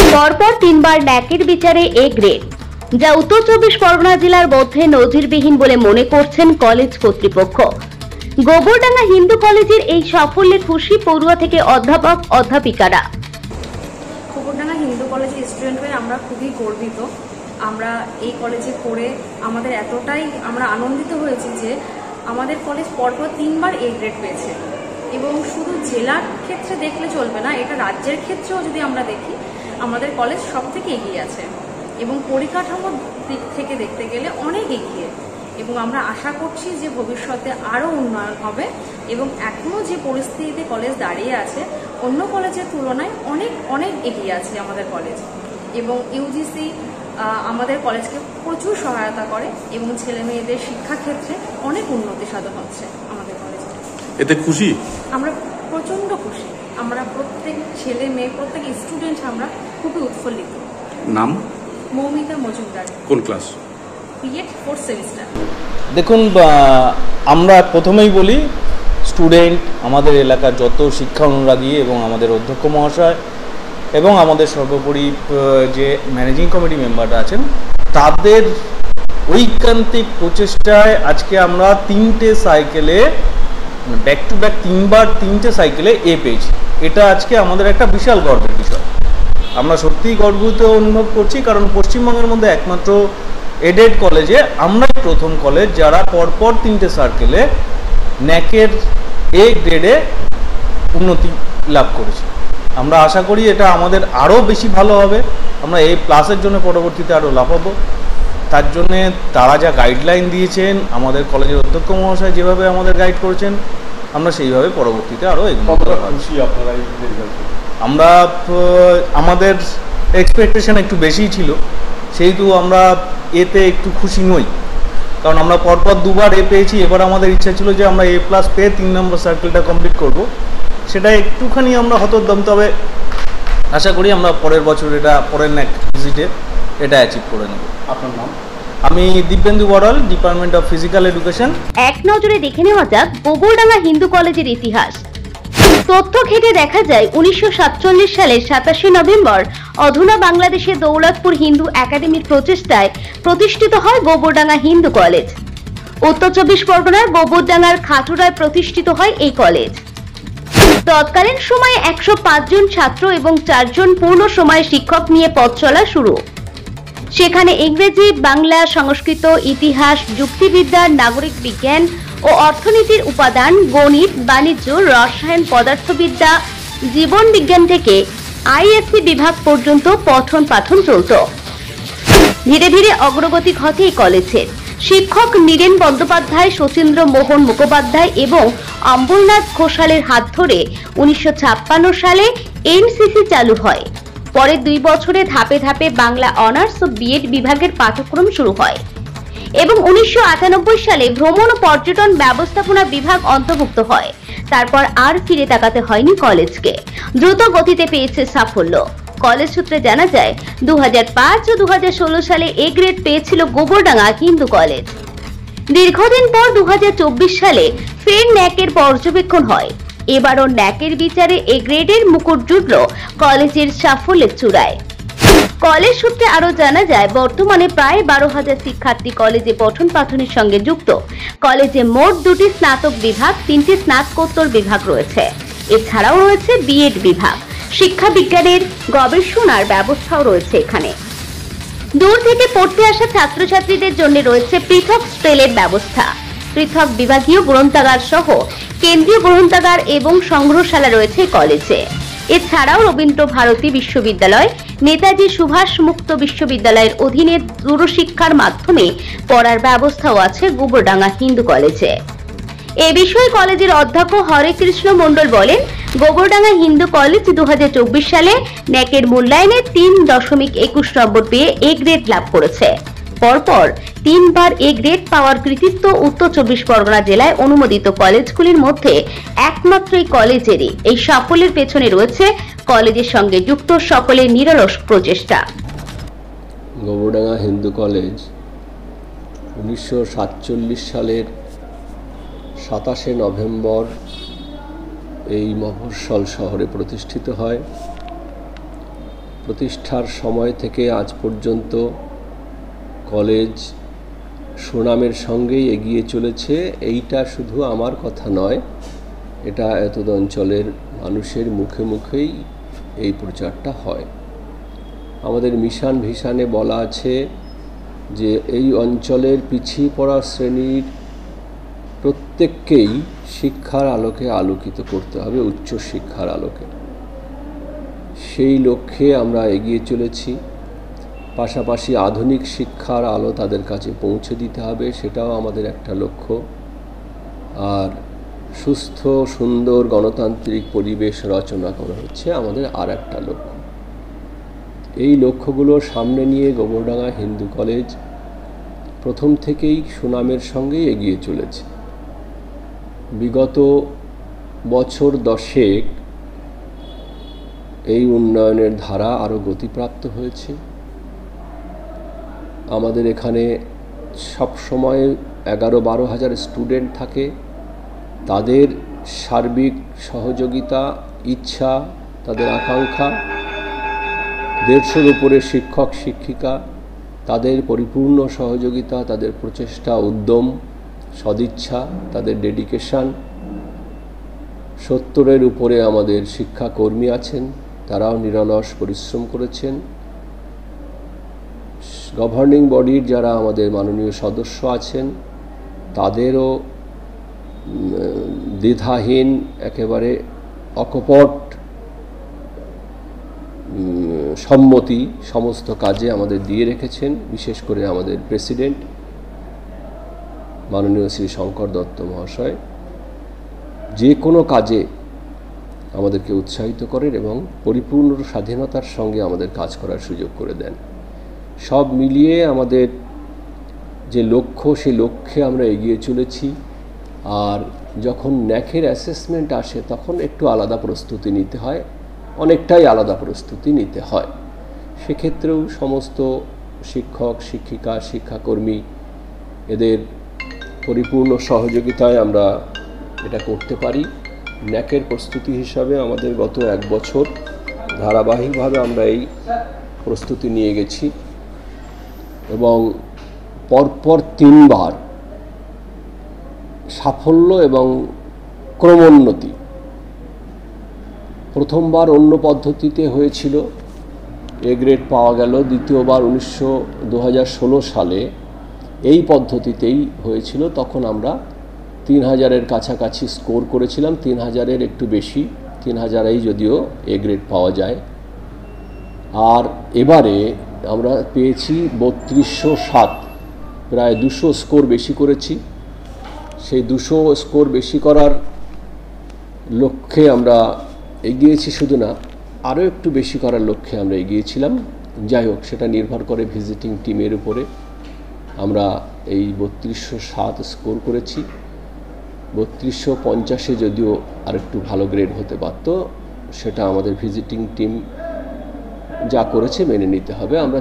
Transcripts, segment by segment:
পরপর তিনবার ন্যাকের বিচারে এ গ্রেড, যা উত্তর চব্বিশ পরগনা জেলার মধ্যে নজিরবিহীন বলে মনে করছেন কলেজ কর্তৃপক্ষ। গোবরডাঙ্গা হিন্দু কলেজের এই সাফল্যে খুশি পড়ুয়া থেকে অধ্যাপক অধ্যাপিকারা। গোবরডাঙ্গা হিন্দু কলেজের স্টুডেন্ট হয়ে আমরা খুবই গর্বিত। আমরা এই কলেজে পড়ে আমাদের এতটাই আমরা আনন্দিত হয়েছি যে আমাদের কলেজ পরপর তিনবার এ গ্রেড পেয়েছে। এবং শুধু জেলার ক্ষেত্রে দেখলে চলবে না, এটা রাজ্যের ক্ষেত্রেও যদি আমরা দেখি আমাদের কলেজ সব থেকে এগিয়ে আছে এবং পরিকাঠামোর দিক থেকে দেখতে গেলে অনেক এগিয়ে। এবং আমরা আশা করছি যে ভবিষ্যতে আরও উন্নয়ন হবে এবং এখনও যে পরিস্থিতিতে কলেজ দাঁড়িয়ে আছে অন্য কলেজের তুলনায় অনেক অনেক এগিয়ে আছে আমাদের কলেজ। এবং ইউজিসি আমাদের কলেজকে প্রচুর সহায়তা করে এবং ছেলে মেয়েদের শিক্ষাক্ষেত্রে অনেক উন্নতি সাধন হচ্ছে আমাদের কলেজে। এতে খুশি? আমরা প্রচণ্ড খুশি। আমরা প্রত্যেক ছেলে মেয়ে প্রত্যেক স্টুডেন্ট আমরা খুবই উৎফুল্লিত। নাম? মৌমিতা মজুমদার। কোন ক্লাস? B Ed 4th semester. দেখুন, আমরা প্রথমেই বলি, স্টুডেন্ট, আমাদের এলাকার যত শিক্ষা অনুরাগী এবং আমাদের অধ্যক্ষ মহাশয় এবং আমাদের সর্বোপরি যে ম্যানেজিং কমিটি মেম্বাররা আছেন, তাদের ঐকান্তিক প্রচেষ্টায় আজকে আমরা 3টে সাইকেলে ব্যাক টু ব্যাক 3টে সাইকেলে এ পেয়েছি। এটা আজকে আমাদের একটা বিশাল গর্বের বিষয়। আমরা সত্যিই গর্বিত অনুভব করছি, কারণ পশ্চিমবঙ্গের মধ্যে একমাত্র এডেড কলেজে আমরাই প্রথম কলেজ যারা পরপর 3টে সার্কেলে ন্যাকের এ গ্রেডে উন্নতি লাভ করেছি। আমরা আশা করি এটা আমাদের আরও বেশি ভালো হবে, আমরা এই প্লাসের জন্য পরবর্তীতে আরও লাফাবো। তার জন্যে তারা যা গাইডলাইন দিয়েছেন, আমাদের কলেজের অধ্যক্ষ মহাশয় যেভাবে আমাদের গাইড করেছেন, আমরা সেইভাবে পরবর্তীতে আরও এগোবো। আমরা আমাদের এক্সপেকটেশন একটু বেশিই ছিল, সেহেতু আমরা এতে একটু খুশি নই, কারণ আমরা পরপর দুবার এ পেয়েছি। এবার আমাদের ইচ্ছা ছিল যে আমরা A+ পেয়ে 3 নম্বর সার্কেলটা কমপ্লিট করব, সেটা একটুখানি আমরা হতোদ্যম। তবে আশা করি আমরা পরের বছর এটা পরের ন্যাক ভিজিটে এটা অ্যাচিভ করে নেব। আপনার নাম? আমি Dibyendu Baral, department of physical education. এক নজরে দেখে নেওয়া যাক গোবরডাঙ্গা হিন্দু কলেজের ইতিহাস। তথ্য ঘেঁটে দেখা যায় 1947 সালের 27শে নভেম্বর অধুনা বাংলাদেশের দৌলতপুর হিন্দু একাডেমির প্রচেষ্টায় প্রতিষ্ঠিত হয় গোবরডাঙ্গা হিন্দু কলেজ। উত্তর চব্বিশ পরগনার গোবরডাঙ্গার খাটুরায় প্রতিষ্ঠিত হয় এই কলেজ। তৎকালীন সময়ে 105 জন ছাত্র এবং 4 জন পূর্ণ সময় শিক্ষক নিয়ে পথ চলা শুরু। সেখানে ইংরেজি, বাংলা, সংস্কৃত, ইতিহাস, যুক্তিবিদ্যা, নাগরিক বিজ্ঞান ও অর্থনীতির উপাদান, গণিত, বাণিজ্য, রসায়ন, পদার্থবিদ্যা, জীবন বিজ্ঞান থেকে আইএসসি বিভাগ পর্যন্ত পঠন পাঠন চলত। ধীরে ধীরে অগ্রগতি ঘটে এই কলেজের। শিক্ষক নীরেন বন্দ্যোপাধ্যায়, শচীন্দ্র মোহন মুখোপাধ্যায় এবং অম্বরনাথ ঘোষালের হাত ধরে 1956 সালে এনসিসি চালু হয়। পরে 2 বছরে ধাপে ধাপে বাংলা অনার্স ও বিএড বিভাগের পাঠ্যক্রম শুরু হয় এবং 1998 সালে ভ্রমণ ও পর্যটন ব্যবস্থাপনা বিভাগ অন্তর্ভুক্ত হয়। তারপর আর ফিরে তাকাতে হয়নি কলেজকে, দ্রুত গতিতে পেয়েছে সাফল্য। কলেজ সূত্রে জানা যায় 2005 ও 2016 সালে এ গ্রেড পেয়েছিল গোবরডাঙ্গা হিন্দু কলেজ। দীর্ঘদিন পর 2024 সালে ফের ন্যাকের পর্যবেক্ষণ হয়। এবারও ন্যাকের বিচারে এ গ্রেডের মুকুট জুটল কলেজের সাফল্যের চূড়ায়। কলেজ সূত্রে আরো জানা যায় বর্তমানে প্রায় 12,000 শিক্ষার্থী কলেজে পঠন পাঠনের সঙ্গে যুক্ত। কলেজে মোট 2টি স্নাতক বিভাগ, 3টি স্নাতকোত্তর বিভাগ রয়েছে। এছাড়াও রয়েছে বিএড বিভাগ। শিক্ষা বিজ্ঞানের গবেষণার ব্যবস্থাও রয়েছে এখানে। দূর থেকে পড়তে আসা ছাত্রছাত্রীদের জন্য রয়েছে পৃথক স্টেলের ব্যবস্থা, পৃথক বিভাগীয় গ্রন্থাগার সহ কেন্দ্রীয় গ্রন্থাগার এবং সংগ্রহশালা রয়েছে কলেজে। এছাড়াও রবীন্দ্র ভারতী বিশ্ববিদ্যালয়, নেতাজি সুভাষ মুক্ত বিশ্ববিদ্যালয়ের অধীনে দূরশিক্ষার মাধ্যমে পড়ার ব্যবস্থাও আছে গোবরডাঙ্গা হিন্দু কলেজে। এ বিষয়ে কলেজের অধ্যক্ষ হরে কৃষ্ণ মণ্ডল বলেন, গোবরডাঙ্গা হিন্দু কলেজ 2024 সালে ন্যাকের মূল্যায়নে 3.21 নম্বর পেয়ে এ গ্রেড লাভ করেছে। পরপর 3বার এ গ্রেড পাওয়ার কৃতিত্ব উত্তর চব্বিশ পরগনা জেলায় অনুমোদিত কলেজগুলির মধ্যে একমাত্র এই কলেজেরই। এই সাফল্যের পেছনে রয়েছে কলেজের সঙ্গে যুক্ত সকলের নিরলস প্রচেষ্টা। গোবরডাঙ্গা হিন্দু কলেজ 1947 সালের 27শে নভেম্বর এই মফস্বল শহরে প্রতিষ্ঠিত হয়। প্রতিষ্ঠার সময় থেকে আজ পর্যন্ত কলেজ সুনামের সঙ্গেই এগিয়ে চলেছে। এইটা শুধু আমার কথা নয়, এটা এতদ অঞ্চলের মানুষের মুখে মুখেই এই প্রচারটা হয়। আমাদের মিশন ভিশনে বলা আছে যে এই অঞ্চলের পিছিয়ে পড়া শ্রেণীর প্রত্যেককেই শিক্ষার আলোকে আলোকিত করতে হবে, উচ্চ শিক্ষার আলোকে। সেই লক্ষ্যে আমরা এগিয়ে চলেছি। পাশাপাশি আধুনিক শিক্ষার আলো তাদের কাছে পৌঁছে দিতে হবে, সেটাও আমাদের একটা লক্ষ্য। আর সুস্থ সুন্দর গণতান্ত্রিক পরিবেশ রচনা করা হচ্ছে আমাদের আর একটা লক্ষ্য। এই লক্ষ্যগুলো সামনে নিয়ে গোবরডাঙ্গা হিন্দু কলেজ প্রথম থেকেই সুনামের সঙ্গেই এগিয়ে চলেছে। বিগত বছর 10 এই উন্নয়নের ধারা আরও গতিপ্রাপ্ত হয়েছে। আমাদের এখানে সবসময় 11-12 হাজার স্টুডেন্ট থাকে। তাদের সার্বিক সহযোগিতা, ইচ্ছা, তাদের আকাঙ্ক্ষা, 150-র উপরে শিক্ষক শিক্ষিকা, তাদের পরিপূর্ণ সহযোগিতা, তাদের প্রচেষ্টা, উদ্যম, সদিচ্ছা, তাদের ডেডিকেশন। 70-এর উপরে আমাদের শিক্ষাকর্মী আছেন, তারাও নিরলস পরিশ্রম করেছেন। গভর্নিং বডির যারা আমাদের মাননীয় সদস্য আছেন তাদেরও দ্বিধাহীন, একেবারে অকপট সম্মতি সমস্ত কাজে আমাদের দিয়ে রেখেছেন। বিশেষ করে আমাদের প্রেসিডেন্ট মাননীয় শ্রী শঙ্কর দত্ত মহাশয় যে কোনো কাজে আমাদেরকে উৎসাহিত করেন এবং পরিপূর্ণ স্বাধীনতার সঙ্গে আমাদের কাজ করার সুযোগ করে দেন। সব মিলিয়ে আমাদের যে লক্ষ্য, সেই লক্ষ্যে আমরা এগিয়ে চলেছি। আর যখন ন্যাকের অ্যাসেসমেন্ট আসে তখন একটু আলাদা প্রস্তুতি নিতে হয়, অনেকটাই আলাদা প্রস্তুতি নিতে হয়। সেক্ষেত্রেও সমস্ত শিক্ষক শিক্ষিকা, শিক্ষাকর্মী এদের পরিপূর্ণ সহযোগিতায় আমরা এটা করতে পারি। ন্যাকের প্রস্তুতি হিসাবে আমাদের গত 1 বছর ধারাবাহিকভাবে আমরা এই প্রস্তুতি নিয়ে গেছি এবং পরপর 3 বার সাফল্য এবং ক্রমোন্নতি। প্রথমবার অন্য পদ্ধতিতে হয়েছিল, এ গ্রেড পাওয়া গেল। দ্বিতীয়বার 2016 সালে এই পদ্ধতিতেই হয়েছিল। তখন আমরা 3000-এর কাছাকাছি স্কোর করেছিলাম, 3000-এর একটু বেশি, 3000-এই যদিও এ গ্রেড পাওয়া যায়। আর এবারে আমরা পেয়েছি 3207, প্রায় 200 স্কোর বেশি করেছি। সেই 200 স্কোর বেশি করার লক্ষ্যে আমরা এগিয়েছি, শুধু না আরও একটু বেশি করার লক্ষ্যে আমরা এগিয়েছিলাম। যাই হোক, সেটা নির্ভর করে ভিজিটিং টিমের উপরে। আমরা এই 3207 স্কোর করেছি। 3250-এ যদিও আরেকটু ভালো গ্রেড হতে পারত, সেটা আমাদের ভিজিটিং টিম যা করেছে মেনে নিতে হবে। আমরা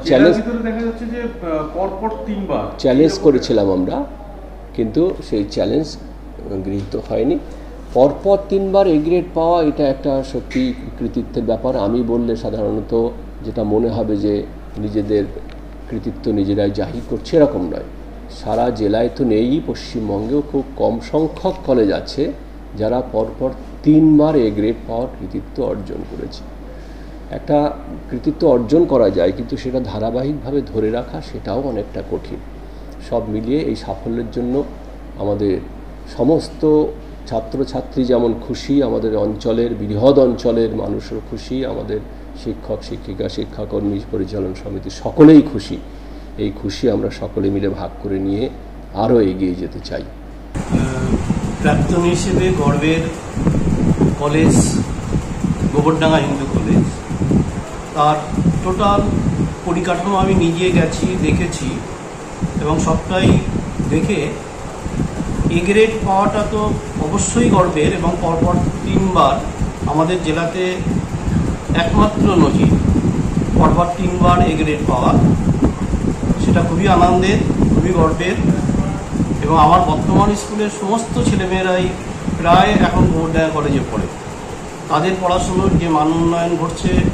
চ্যালেঞ্জ করেছিলাম আমরা, কিন্তু সেই চ্যালেঞ্জ গৃহীত হয়নি। পরপর 3 বার এ গ্রেড পাওয়া এটা একটা সত্যি কৃতিত্বের ব্যাপার। আমি বললে সাধারণত যেটা মনে হবে যে নিজেদের কৃতিত্ব নিজেরাই জাহির করছে, এরকম নয়। সারা জেলায় তো নেই, পশ্চিমবঙ্গেও খুব কম সংখ্যক কলেজ আছে যারা পরপর 3 বার এ গ্রেড পাওয়ার কৃতিত্ব অর্জন করেছে। একটা কৃতিত্ব অর্জন করা যায়, কিন্তু সেটা ধারাবাহিকভাবে ধরে রাখা সেটাও অনেকটা কঠিন। সব মিলিয়ে এই সাফল্যের জন্য আমাদের সমস্ত ছাত্রছাত্রী যেমন খুশি, আমাদের অঞ্চলের বৃহৎ অঞ্চলের মানুষও খুশি, আমাদের শিক্ষক শিক্ষিকা, শিক্ষাকর্মী, পরিচালন সমিতি সকলেই খুশি। এই খুশি আমরা সকলে মিলে ভাগ করে নিয়ে আরও এগিয়ে যেতে চাই। প্রাক্তন হিসেবে গর্বের কলেজ গোবরডাঙ্গা হিন্দু কলেজ, তার টোটাল পরিকাঠামো আমি নিজে গেছি, দেখেছি এবং সবটাই দেখে এ গ্রেড পাওয়াটা তো অবশ্যই গর্বের এবং পরপর 3 বার আমাদের জেলাতে একমাত্র নজির, পরপর 3 বার এ গ্রেড পাওয়া, সেটা খুবই আনন্দের, খুবই গর্বের। এবং আমার বর্তমান স্কুলের সমস্ত ছেলেমেয়েরাই প্রায় এখন গোবরডাঙ্গা কলেজে পড়ে। তাদের পড়াশুনোর যে মান উন্নয়ন ঘটছে,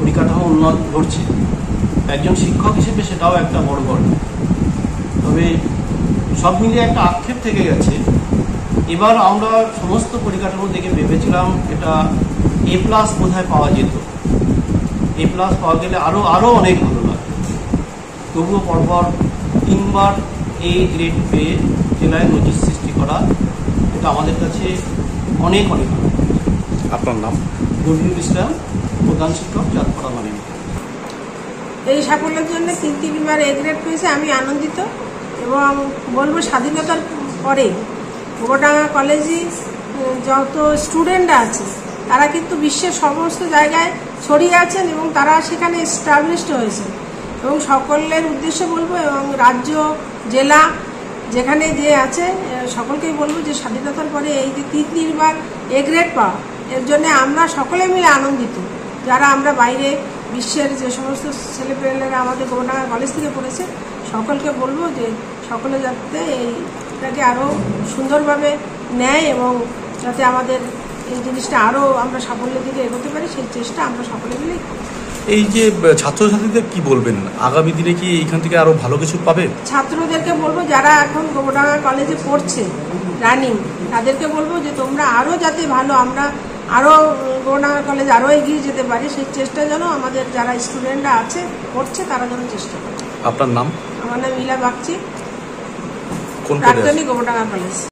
পরিকাঠামো উন্নত ঘটছে, একজন শিক্ষক হিসেবে সেটাও একটা বড় ঘটনা। তবে সব মিলিয়ে একটা আক্ষেপ থেকে গেছে। এবার আমরা সমস্ত পরিকাঠামো দেখে ভেবেছিলাম এটা A+ বোধহয় পাওয়া যেত, A+ পাওয়া গেলে আরও অনেক ভালো লাগে। তবুও পরপর 3 বার A গ্রেড পেয়ে জেলায় নজির সৃষ্টি করা, এটা আমাদের কাছে অনেক অনেক ভালো। আপনার নাম? রবিউল ইসলাম, প্রধান শিক্ষক, চাঁদপাড়া মালিক। এই সাফল্যের জন্য 3বার A গ্রেড পেয়েছে, আমি আনন্দিত এবং বলবো স্বাধীনতার পরে গোবরডাঙ্গা কলেজে যত স্টুডেন্টরা আছে তারা কিন্তু বিশ্বের সমস্ত জায়গায় ছড়িয়ে আছেন এবং তারা সেখানে এস্টাবলিশড হয়েছে। এবং সকলের উদ্দেশ্যে বলবো এবং রাজ্য জেলা যেখানে যে আছে সকলকেই বলবো যে স্বাধীনতার পরে এই যে 3বার A গ্রেড পাওয়া, এর জন্য আমরা সকলে মিলে আনন্দিত। যারা আমরা বাইরে বিশ্বের যে সমস্ত ছেলেপেলেরা আমাদের গোবরডাঙ্গা কলেজ থেকে পড়েছে সকলকে বলবো যে সকলে যাতে এইটাকে আরও সুন্দরভাবে নেয় এবং যাতে আমাদের এই জিনিসটা আরও আমরা সাফল্যের দিকে এগোতে পারি, সেই চেষ্টা আমরা সকলে মিলেই করি। এই যে ছাত্রছাত্রীদের কি বলবেন, আগামী দিনে কি এখান থেকে আরো ভালো কিছু পাবে? ছাত্রদেরকে বলবো যারা এখন গোবরডাঙ্গা কলেজে পড়ছে রানিং, তাদেরকে বলবো যে তোমরা আরও যাতে ভালো, আমরা আরও গোবরডাঙ্গা কলেজ আরও এগিয়ে যেতে পারি, সেই চেষ্টা যেন আমাদের যারা স্টুডেন্টরা আছে পড়ছে তারা যেন চেষ্টা করে। আপনার নাম? আমার নাম ইলা বাগচি, কোন কলেজ? প্রাক্তনী গোবরডাঙ্গা কলেজ।